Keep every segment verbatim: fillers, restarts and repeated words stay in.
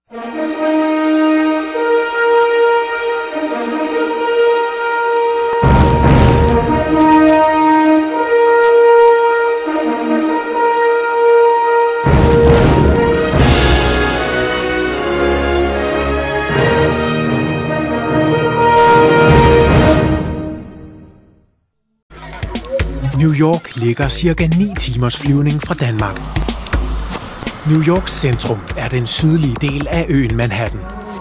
New York ligger cirka ni timers flyvning fra Danmark. New Yorks centrum er den sydlige del af øen Manhattan.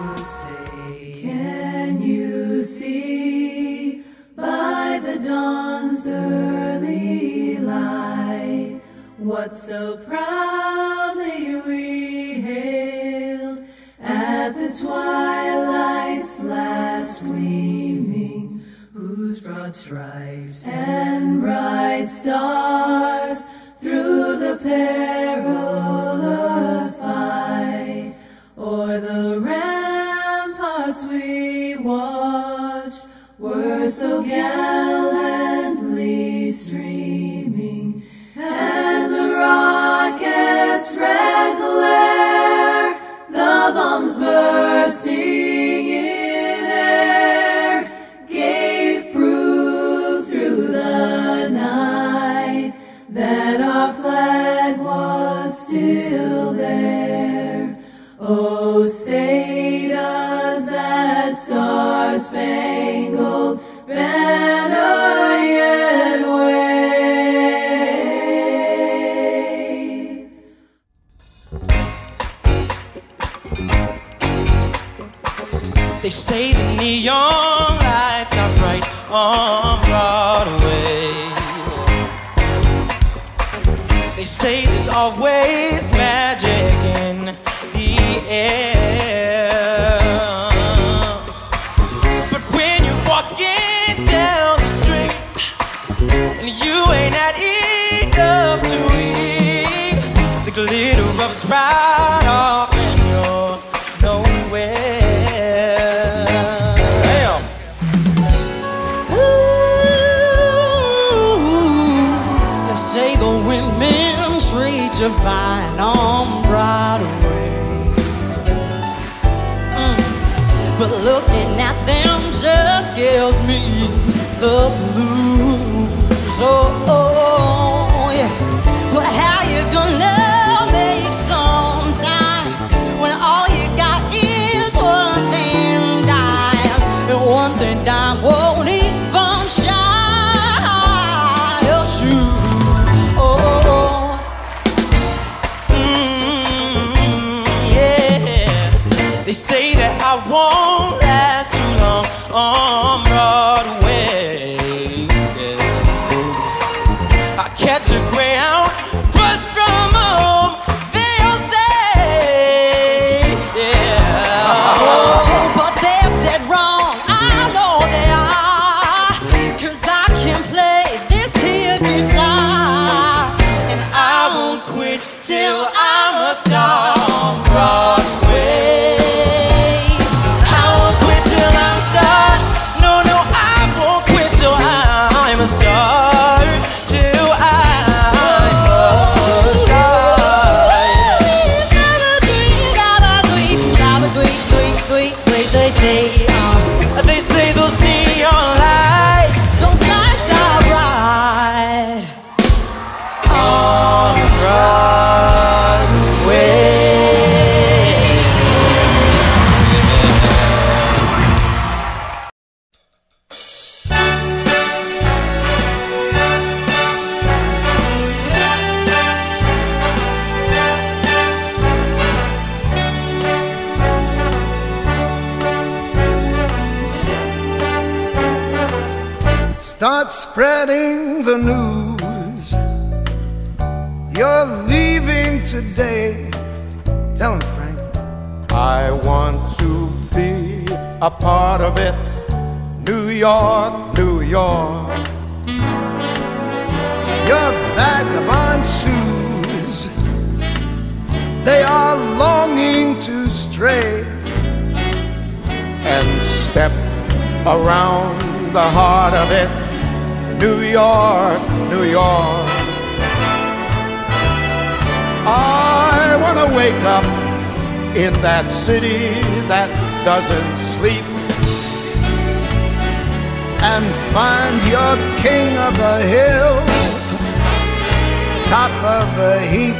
Can you see by the dawn's early light what so proudly we hailed at the twilight's last gleaming, whose broad stripes and bright stars through the perilous fight o'er the ramparts we watched were so gallantly streaming, and the rockets' red glare, the bombs bursting in air, gave proof through the night that our flag was still there. Oh, say does that star-spangled banner yet wave? They say the neon lights are bright on Broadway. They say there's always magic in the air. But when you're walking down the street and you ain't had enough to eat, the glitter rubs right off and you're nowhere. Damn. Ooh, they say the women treat you fine on Broadway, mm. but looking at them just gives me the blues. Oh, oh yeah. But how you gonna make some time when all you got is one thing dime, and one thing dime won't even shine your shoes? Oh, mm, yeah. They say that I won't last too long on Broadway. Yeah. I catch a Greyhound bus from home, they'll say, yeah. Oh, but they're dead wrong, I know they are, 'cause I can play this here guitar, and I won't quit till I'm a star on Broadway. I won't quit till I'm a star. No, no, I won't quit till I'm a star. Till I'm a star. They say those neon lights, those lights are bright on Broadway. Start spreading the news. You're leaving today. Tell him, Frank. I want to be a part of it. New York, New York. Your vagabond shoes, they are longing to stray and step around the heart of it. New York, New York. I want to wake up in that city that doesn't sleep, and find your king of the hill, top of the heap.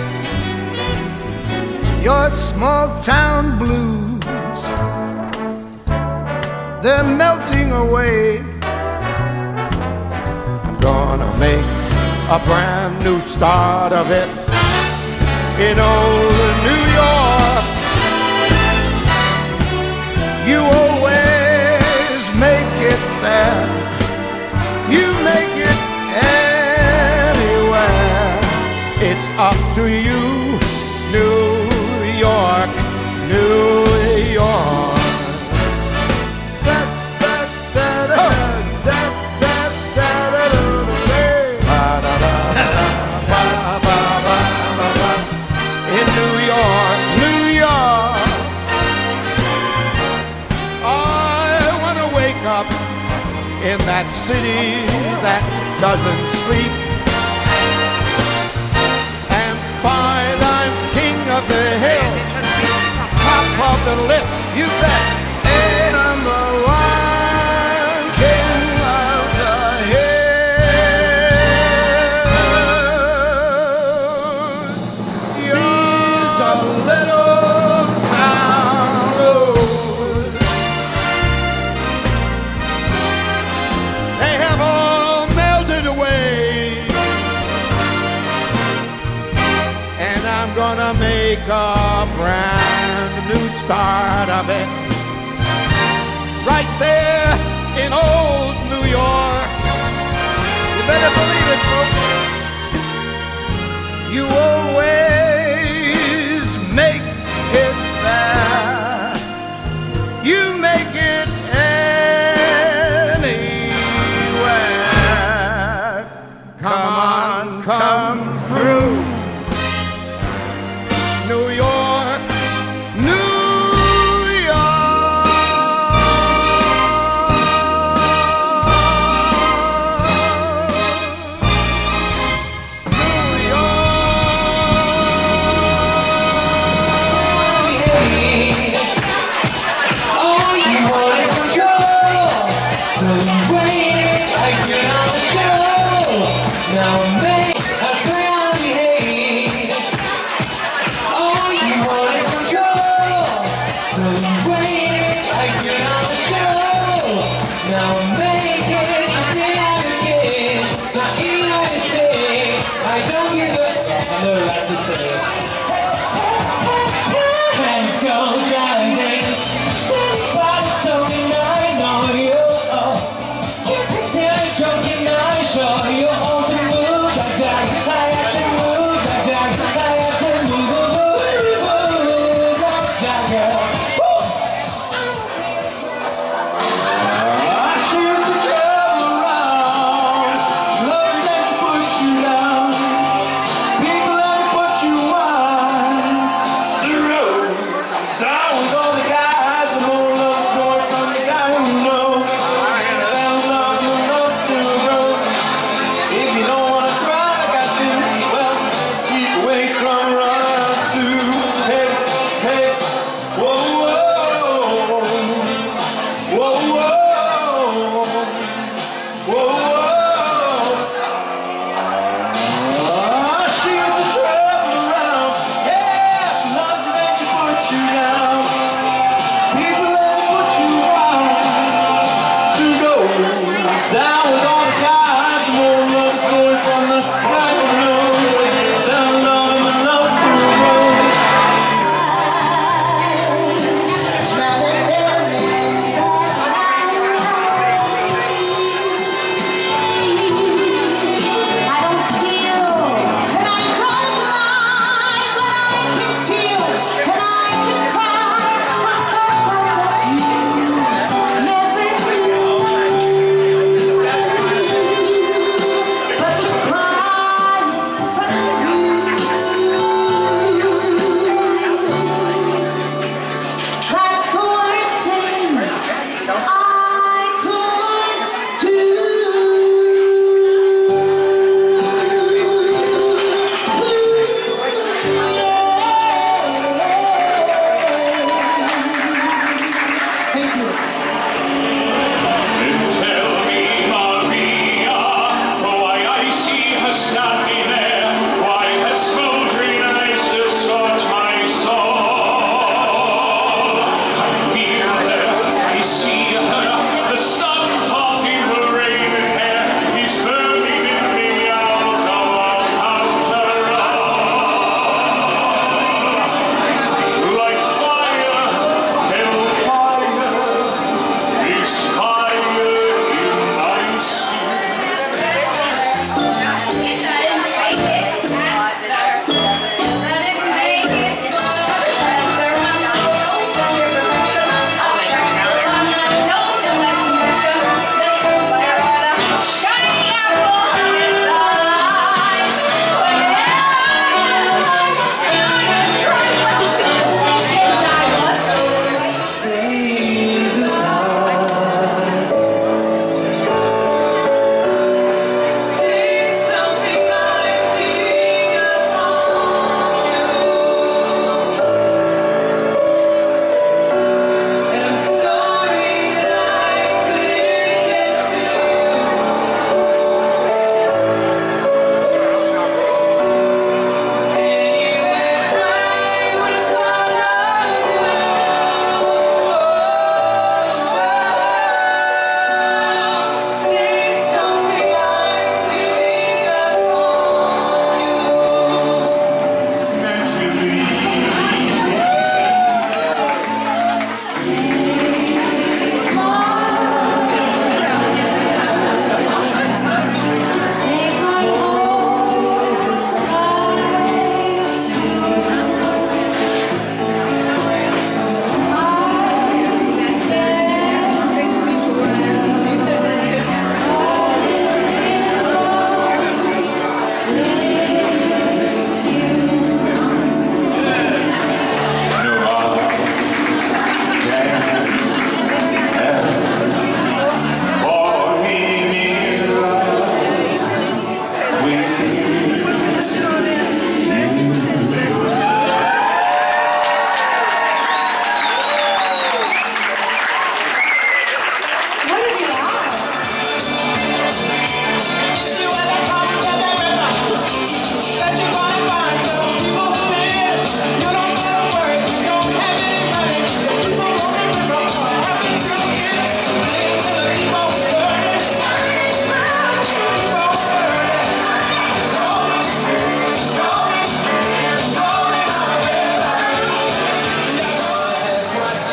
Your small town blues, they're melting away. I'm gonna make a brand new start of it in old New York. You always make it there, you make it anywhere. It's up to you, New York, New York. In New York, New York, I want to wake up in that city that doesn't sleep and find I'm king of the hill, top of the list. You bet. Hey, number one, king of the hill. You're a little town rose. They have all melted away, and I'm gonna make a brand new start of it right there in old New York. You better believe it, folks. You always make it there. You make it anywhere. Come on, come through, New York, New Show you all the moves.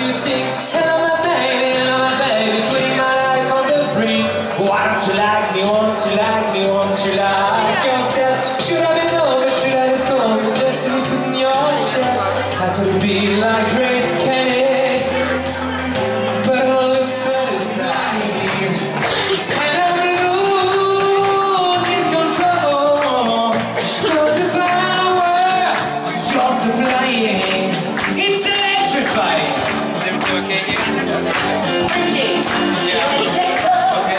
you think? Hello my baby, hello my baby, putting my life on the brink. Why don't you like me, won't you like me, won't you like yourself? Should I be over, should I be over, just to be put in your shell? Had to be like Grace Kelly, but it looks satisfying. And I'm losing control of the power you're supplying. It's electrifying. Is everything okay here? Yeah. Okay.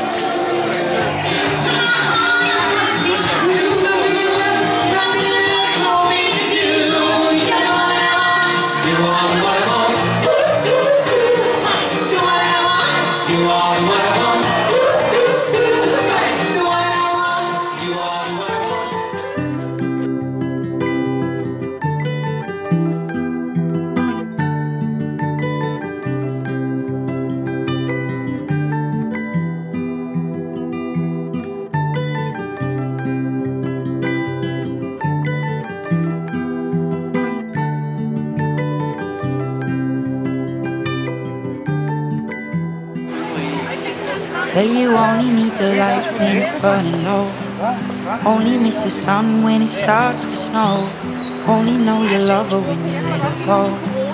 Well, you only need the light when it's burning low. Only miss the sun when it starts to snow. Only know you love her when you let her go.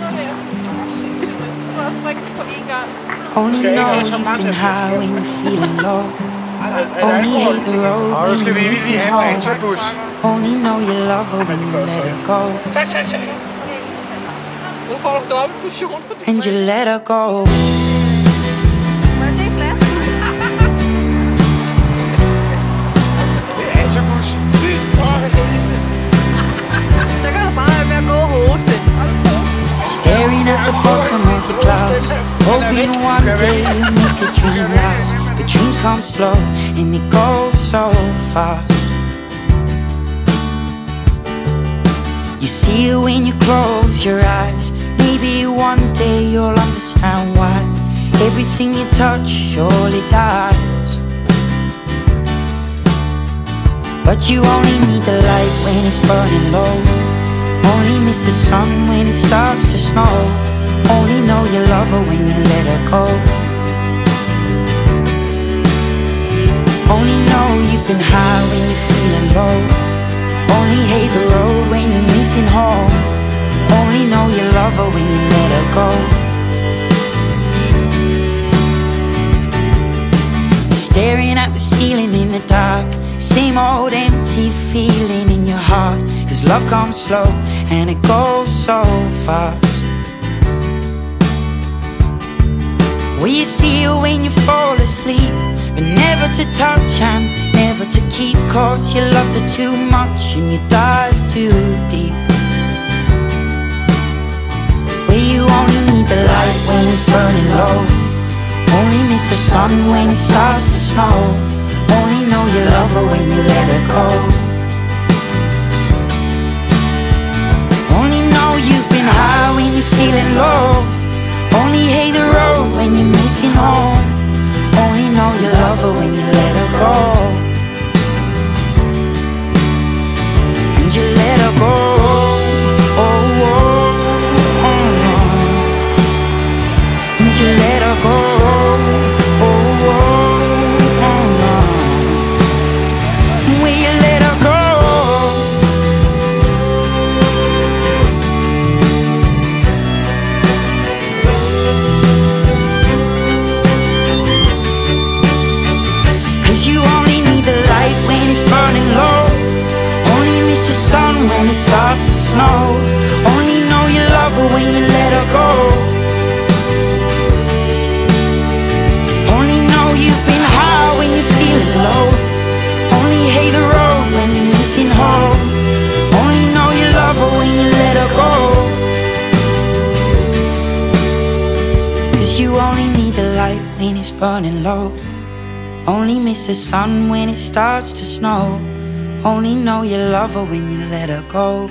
Only know you've been high when you're feeling low. Only hate the road when you're missing home. Only know you love her when you let her go. And you let her go. Staring at the bottom of your glass, hoping one day you'll make a dream last. But dreams come slow and they go so fast. You see it when you close your eyes. Maybe one day you'll understand why everything you touch surely dies. But you only need the light when it's burning low. Only miss the sun when it starts to snow. Only know you love her when you let her go. Only know you've been high when you're feeling low. Only hate the road when you're missing home. Only know you love her when you let her go. Staring at the ceiling in the dark, same old empty feeling in your heart. Cause love comes slow and it goes so fast. Well, you see it when you fall asleep, but never to touch and never to keep. Cause you loved her too much and you dive too deep. Well, you only need the light when it's burning low. Only miss the sun when it starts to snow. Only know you love her when you let her go. Only know you've been high when you're feeling low. Only hate the road when you're missing home. Only know you love her when you let her go. And you let her go. Oh, oh, oh, oh. And you let her go. When it starts to snow, only know you love her when you let her go. Only know you've been high when you're feeling low. Only hate the road when you're missing home. Only know you love her when you let her go. Cause you only need the light when it's burning low. Only miss the sun when it starts to snow. Only know you love her when you let her go.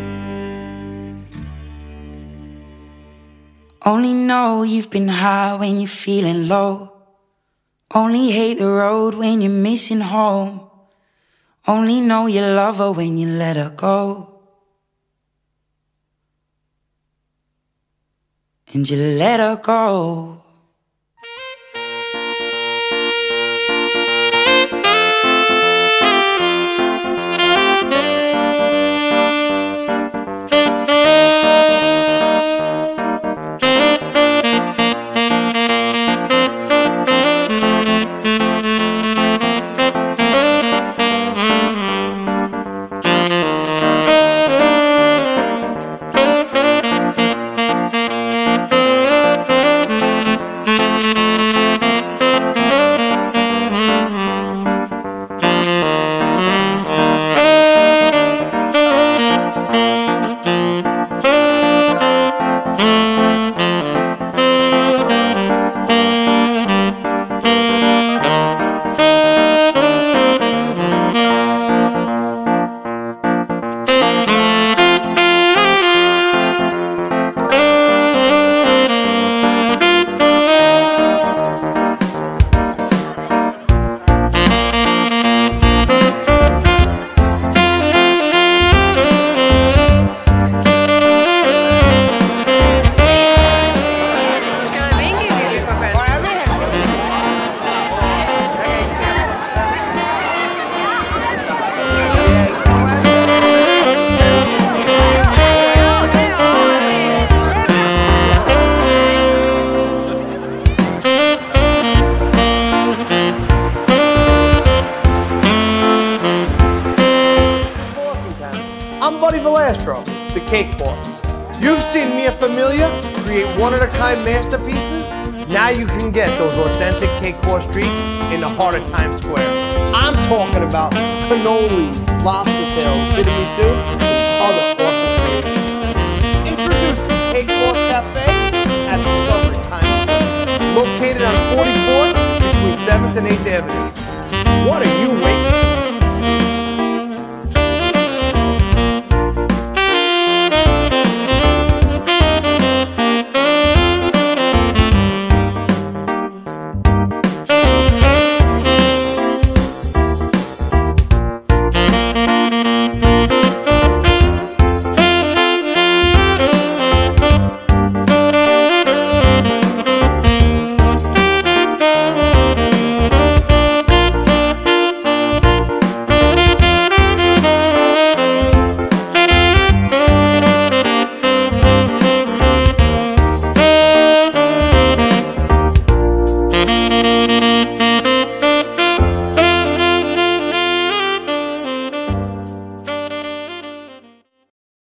Only know you've been high when you're feeling low. Only hate the road when you're missing home. Only know you love her when you let her go. and you let her go. I'm Buddy Valastro, the cake boss. You've seen Mia Familia create one-of-a-kind masterpieces. Now you can get those authentic cake boss treats in the heart of Times Square. I'm talking about cannolis, lobster tails, tiramisu, and other awesome creations. Introducing Cake Boss Cafe at Discovery Times Square, located on forty-fourth between seventh and eighth Avenues. What are you waiting for?